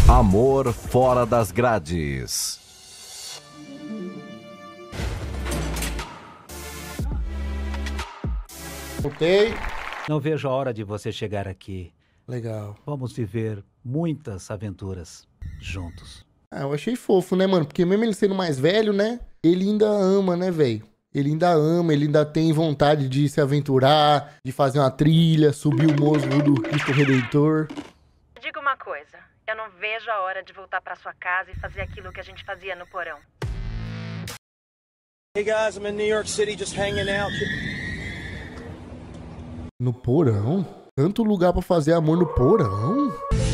Amor fora das grades. Voltei. Não vejo a hora de você chegar aqui. Legal. Vamos viver muitas aventuras juntos. Ah, eu achei fofo, né, mano? Porque mesmo ele sendo mais velho, né? Ele ainda ama, né, velho? Ele ainda ama, ele ainda tem vontade de se aventurar, de fazer uma trilha, subir o morro do Cristo Redentor. Diga uma coisa, eu não vejo a hora de voltar pra sua casa e fazer aquilo que a gente fazia no porão. Hey guys, I'm in New York City just hanging out. No porão? Tanto lugar pra fazer amor no porão?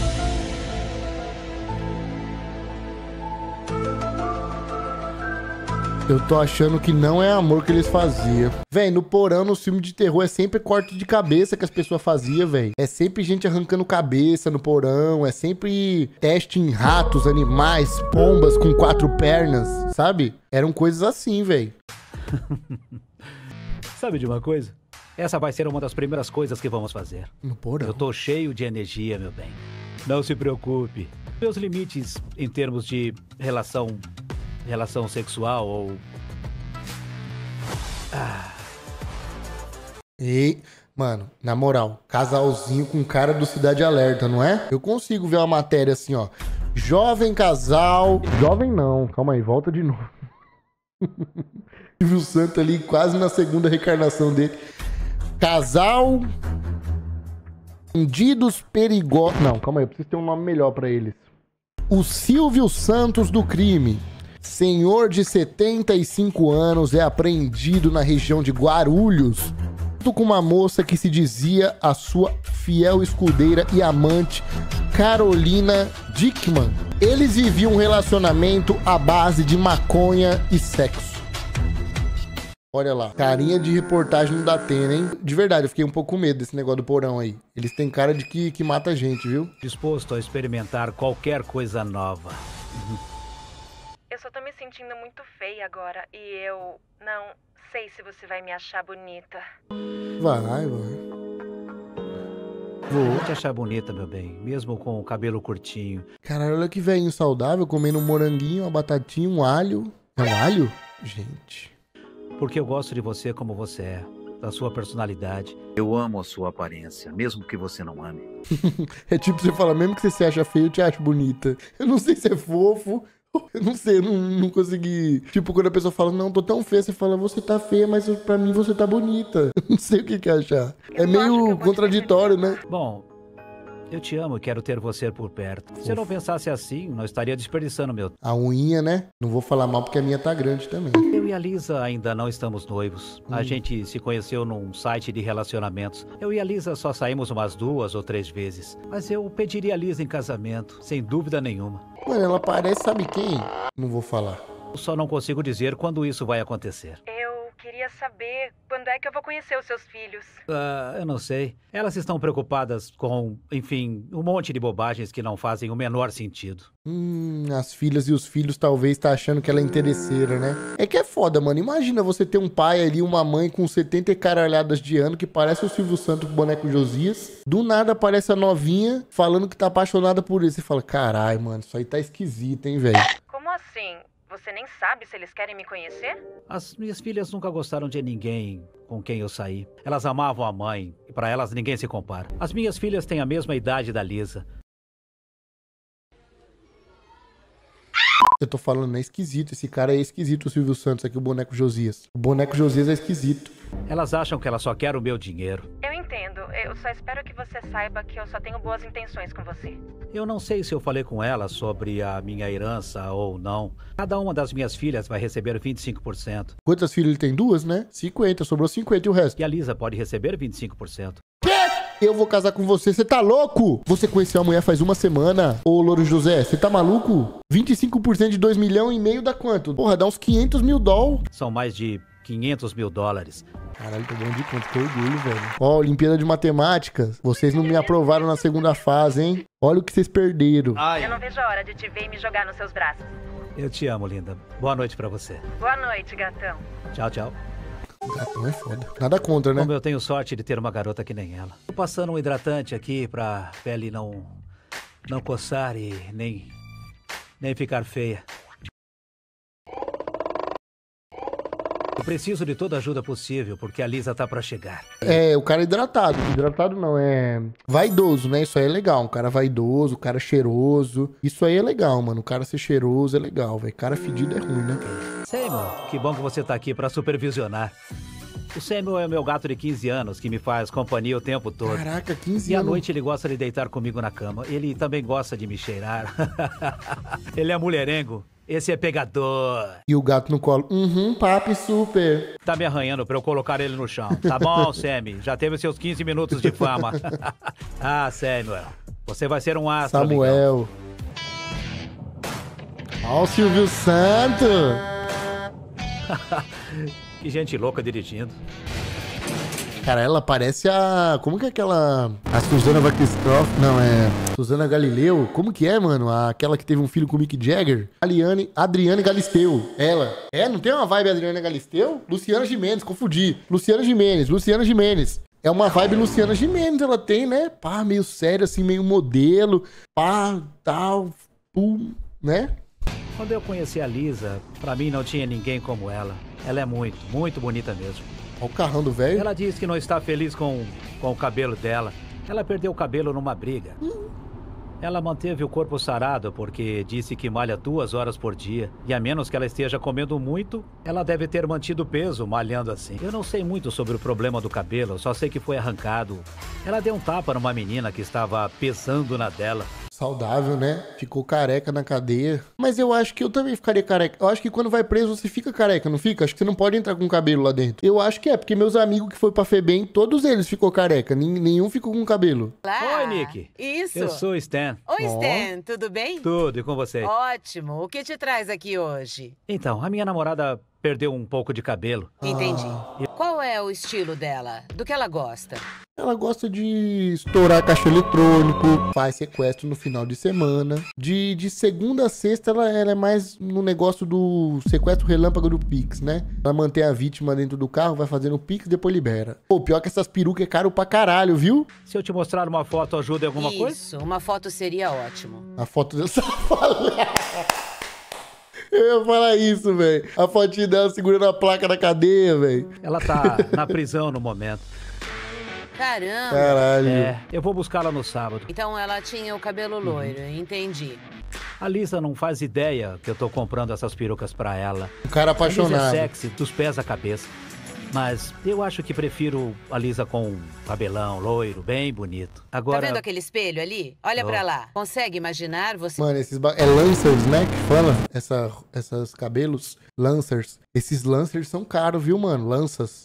Eu tô achando que não é amor que eles faziam. Véi, no porão, no filme de terror, é sempre corte de cabeça que as pessoas faziam, véi. É sempre gente arrancando cabeça no porão. É sempre teste em ratos, animais, pombas com 4 pernas, sabe? Eram coisas assim, véi. Sabe de uma coisa? Essa vai ser uma das primeiras coisas que vamos fazer. No porão? Eu tô cheio de energia, meu bem. Não se preocupe. Meus limites em termos de relação sexual ou... Ei, mano, na moral, casalzinho com cara do Cidade Alerta, não é? Eu consigo ver uma matéria assim, ó. Jovem casal... Jovem não, calma aí, volta de novo. Silvio Santos ali quase na segunda reencarnação dele. Casal... Bandidos perigosos... Não, calma aí, eu preciso ter um nome melhor pra eles. O Silvio Santos do crime. Senhor de 75 anos é apreendido na região de Guarulhos, junto com uma moça que se dizia a sua fiel escudeira e amante, Carolina Dickman. Eles viviam um relacionamento à base de maconha e sexo. Olha lá, carinha de reportagem não dá Atena, hein? De verdade, eu fiquei um pouco com medo desse negócio do porão aí. Eles têm cara de que mata a gente, viu? Disposto a experimentar qualquer coisa nova. Eu só tô me sentindo muito feia agora e eu não sei se você vai me achar bonita. Vai. Vou te achar bonita, meu bem, mesmo com o cabelo curtinho. Caralho, olha que velhinho saudável, comendo um moranguinho, uma batatinha, um alho. É um alho? Gente. Porque eu gosto de você como você é, da sua personalidade. Eu amo a sua aparência, mesmo que você não ame. É tipo você fala, mesmo que você se acha feio, eu te acho bonita. Eu não sei se é fofo. Eu não sei, eu não consegui. Tipo, quando a pessoa fala, não, tô tão feia, você fala, você tá feia, mas pra mim você tá bonita. Eu não sei o que achar. É meio contraditório, né? Bom, eu te amo e quero ter você por perto. Se eu não pensasse assim, não estaria desperdiçando meu... A unha, né? Não vou falar mal porque a minha tá grande também. Eu e a Lisa ainda não estamos noivos. A gente se conheceu num site de relacionamentos. Eu e a Lisa só saímos umas 2 ou 3 vezes. Mas eu pediria a Lisa em casamento, sem dúvida nenhuma. Mano, ela parece, sabe quem? Não vou falar. Eu só não consigo dizer quando isso vai acontecer. Eu queria saber quando é que eu vou conhecer os seus filhos. Eu não sei. Elas estão preocupadas com, enfim, um monte de bobagens que não fazem o menor sentido. As filhas e os filhos talvez tá achando que ela é interesseira, né? É que é foda, mano. Imagina você ter um pai ali, uma mãe com 70 caralhadas de ano, que parece o Silvio Santos com o boneco Josias. Do nada aparece a novinha falando que tá apaixonada por ele. Você fala, carai, mano, isso aí tá esquisito, hein, velho? Como assim? Você nem sabe se eles querem me conhecer? As minhas filhas nunca gostaram de ninguém com quem eu saí. Elas amavam a mãe, e pra elas ninguém se compara. As minhas filhas têm a mesma idade da Lisa. Eu tô falando, é esquisito. Esse cara é esquisito, o Silvio Santos, aqui, o boneco Josias. O boneco Josias é esquisito. Elas acham que ela só quer o meu dinheiro. Eu entendo. Eu só espero que você saiba que eu só tenho boas intenções com você. Eu não sei se eu falei com ela sobre a minha herança ou não. Cada uma das minhas filhas vai receber 25%. Quantas filhas ele tem? 2, né? 50, sobrou 50 e o resto? E a Lisa pode receber 25%. Eu vou casar com você, você tá louco? Você conheceu a mulher faz 1 semana? Ô, Louro José, você tá maluco? 25% de 2,5 milhões dá quanto? Porra, dá uns 500 mil dólares. São mais de 500 mil dólares. Caralho, tô dando de conta, que orgulho, velho. Ó, Olimpíada de Matemática, vocês não me aprovaram na segunda fase, hein? Olha o que vocês perderam. Eu não vejo a hora de te ver e me jogar nos seus braços. Eu te amo, linda. Boa noite pra você. Boa noite, gatão. Tchau, tchau. Gatão é foda. Nada contra, né? Como eu tenho sorte de ter uma garota que nem ela. Tô passando um hidratante aqui pra pele não não coçar e nem ficar feia. Eu preciso de toda a ajuda possível, porque a Lisa tá pra chegar. É, o cara é hidratado. Hidratado não, é vaidoso, né? Isso aí é legal. Um cara vaidoso, um cara cheiroso. Isso aí é legal, mano. O cara ser cheiroso é legal, velho. Cara fedido é ruim, né? Samuel, que bom que você tá aqui pra supervisionar. O Samuel é meu gato de 15 anos, que me faz companhia o tempo todo. Caraca, 15 E à anos. noite ele gosta de deitar comigo na cama. Ele também gosta de me cheirar. Ele é mulherengo. Esse é pegador. E o gato no colo. Papi super. Tá me arranhando pra eu colocar ele no chão. Tá bom, Sammy. Já teve seus 15 minutos de fama. Ah, Samuel. Você vai ser um astro. Samuel. Ó o Silvio Santos. Que gente louca dirigindo. Cara, ela parece a... Como que é aquela... A Susana Vakistroff... Não, é... Susana Galileu. Como que é, mano? Aquela que teve um filho com o Mick Jagger. Adriane Galisteu. Ela. É, não tem uma vibe Adriane Galisteu? Luciana Gimenez, confundi. Luciana Gimenez. É uma vibe Luciana Gimenez, ela tem, né? Pá, meio sério, assim, meio modelo. Pá, tal, pum, né? Quando eu conheci a Lisa, pra mim não tinha ninguém como ela. Ela é muito, muito bonita mesmo. Olha o carrão do velho. Ela disse que não está feliz com o cabelo dela. Ela perdeu o cabelo numa briga. Ela manteve o corpo sarado porque disse que malha 2 horas por dia. E a menos que ela esteja comendo muito, ela deve ter mantido peso malhando assim. Eu não sei muito sobre o problema do cabelo, só sei que foi arrancado. Ela deu um tapa numa menina que estava pesando na dela. Saudável, né? Ficou careca na cadeia. Mas eu acho que eu também ficaria careca. Eu acho que quando vai preso você fica careca, não fica? Acho que você não pode entrar com cabelo lá dentro. Eu acho que é, porque meus amigos que foi pra FEBEM, todos eles ficou careca. Nenhum ficou com cabelo. Olá. Oi, Nick. Isso. Eu sou o Stan. Oi, Ó. Stan. Tudo bem? Tudo, e com você? Ótimo. O que te traz aqui hoje? Então, a minha namorada perdeu um pouco de cabelo. Entendi. Qual é o estilo dela? Do que ela gosta? Ela gosta de estourar caixa eletrônico, faz sequestro no final de semana. De segunda a sexta, ela é mais no negócio do sequestro relâmpago do Pix, né? Ela mantém a vítima dentro do carro, vai fazendo o Pix e depois libera. Pô, pior que essas perucas é caro pra caralho, viu? Se eu te mostrar uma foto, ajuda em alguma coisa? Isso, uma foto seria ótimo. A foto dessa Eu ia falar isso, velho. A fotinha dela segurando a placa da cadeia, velho. Ela tá na prisão no momento. Caramba. Caralho. Eu vou buscá-la no sábado. Então ela tinha o cabelo loiro, entendi. A Lisa não faz ideia que eu tô comprando essas perucas pra ela. O cara A Lisa apaixonado. é sexy, dos pés à cabeça. Mas eu acho que prefiro a Lisa com um cabelão loiro, bem bonito. Tá Agora, vendo aquele espelho ali? Olha Oh. pra lá. Consegue imaginar você... Mano, é Lancers, né? Que fala? Essas cabelos. Lancers. Esses Lancers são caros, viu, mano? Lances.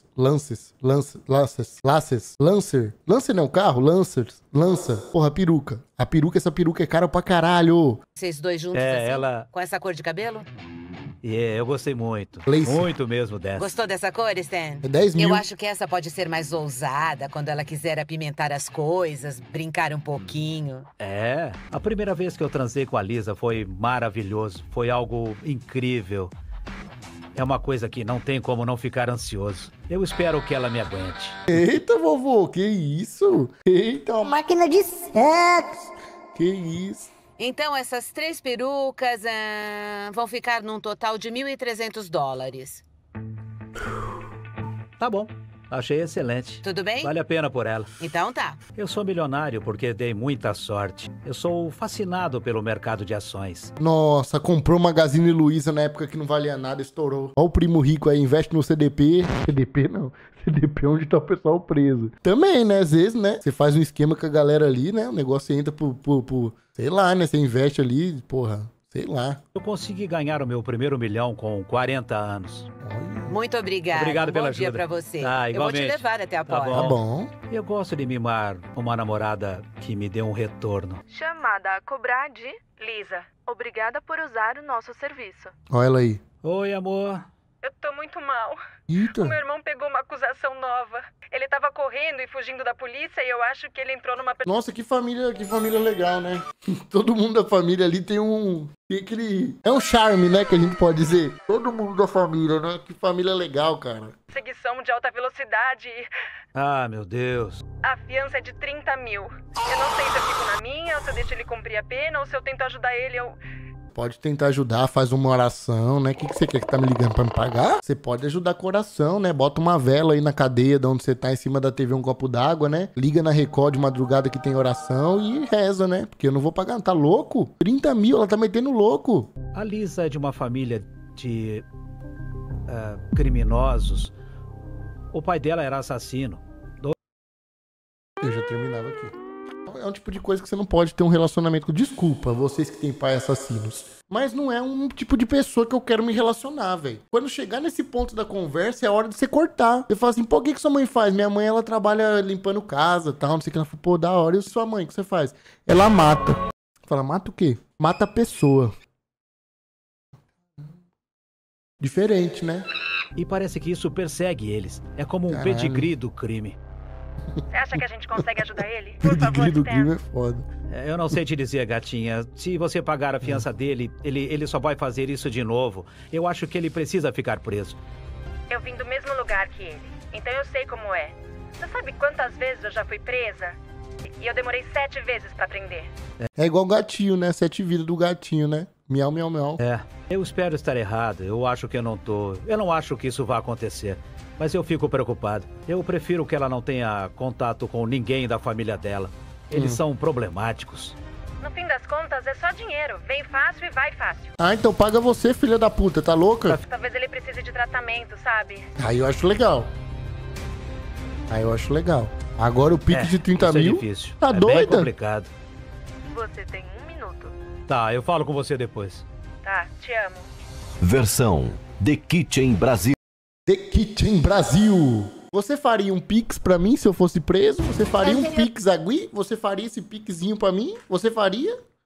Lancer não é um carro? Lancers. Lança. Porra, peruca. Essa peruca é cara pra caralho. Vocês dois juntos É, assim? ela- Com essa cor de cabelo? eu gostei muito. Lace. Muito mesmo dessa. Gostou dessa cor, Stan? É 10 mil. Eu acho que essa pode ser mais ousada quando ela quiser apimentar as coisas, brincar um pouquinho. É, a primeira vez que eu transei com a Lisa foi maravilhoso. Foi algo incrível. É uma coisa que não tem como não ficar ansioso. Eu espero que ela me aguente. Eita, vovô, que isso? Eita, Máquina de sexo. que isso? Então, essas 3 perucas vão ficar num total de $1.300. Tá bom, achei excelente. Tudo bem? Vale a pena por ela. Então tá. Eu sou milionário porque dei muita sorte. Eu sou fascinado pelo mercado de ações. Nossa, comprou Magazine Luiza na época que não valia nada, estourou. Ó o primo rico aí, investe no CDP. CDP não. CDP é onde tá o pessoal preso. Também, né? Às vezes, né? Você faz um esquema com a galera ali, né? O negócio entra por sei lá, né? Você investe ali, porra, sei lá. Eu consegui ganhar o meu primeiro milhão com 40 anos. Muito obrigada. Obrigado pela Bom dia ajuda. pra você. Ah, Eu vou te igualmente. levar até a Tá porta. Tá bom. Eu gosto de mimar uma namorada que me deu um retorno. Chamada a cobrar de Lisa. Obrigada por usar o nosso serviço. Olha ela aí. Oi, amor. Eu tô muito mal. Eita. O meu irmão pegou uma acusação nova. Ele tava correndo e fugindo da polícia e eu acho que ele entrou numa... Nossa, que família legal, né? Todo mundo da família ali tem aquele... É um charme, né, que a gente pode dizer. Todo mundo da família, né? Que família legal, cara. Perseguição de alta velocidade. Ah, meu Deus. A fiança é de 30 mil. Eu não sei se eu fico na minha, ou se eu deixo ele cumprir a pena, ou se eu tento ajudar ele, eu... Pode tentar ajudar, faz uma oração, né? O que você quer que tá me ligando pra me pagar? Você pode ajudar com oração, né? Bota uma vela aí na cadeia de onde você tá, em cima da TV, um copo d'água, né? Liga na Record de madrugada que tem oração e reza, né? Porque eu não vou pagar, tá louco? 30 mil, ela tá metendo louco. A Lisa é de uma família de criminosos. O pai dela era assassino. Eu já terminava aqui. É um tipo de coisa que você não pode ter um relacionamento com. Desculpa, vocês que têm pais assassinos. Mas não é um tipo de pessoa que eu quero me relacionar, velho. Quando chegar nesse ponto da conversa, é hora de você cortar. Você fala assim, pô, o que sua mãe faz? Minha mãe, ela trabalha limpando casa e tal, não sei o que. Ela fala, pô, da hora. E sua mãe, o que você faz? Ela mata. Fala, mata o quê? Mata a pessoa. Diferente, né? E parece que isso persegue eles. É como um pedigree do crime. Você acha que a gente consegue ajudar ele? Por favor, Pedigree do Stan. crime é foda. Eu não sei te dizer, gatinha. Se você pagar a fiança dele, ele só vai fazer isso de novo. Eu acho que ele precisa ficar preso. Eu vim do mesmo lugar que ele, então eu sei como é. Você sabe quantas vezes eu já fui presa? E eu demorei 7 vezes pra aprender. É igual o gatinho, né? 7 vidas do gatinho, né? Miau, miau, miau. Eu espero estar errado. Eu acho que eu não tô. Eu não acho que isso vá acontecer. Mas eu fico preocupado. Eu prefiro que ela não tenha contato com ninguém da família dela. Eles são problemáticos. No fim das contas, é só dinheiro. Vem fácil e vai fácil. Ah, então paga você, filha da puta, tá louca? Talvez ele precise de tratamento, sabe? Aí eu acho legal. Agora o pique de 30 isso mil? É difícil. Tá Bem doida? complicado. Você tem 1 minuto. Tá, eu falo com você depois. Tá, te amo. Versão The Kitchen Brasil. The Kitchen Brasil. Você faria um pix pra mim se eu fosse preso? Você faria um pix agui? Você faria esse pixinho pra mim? Você faria?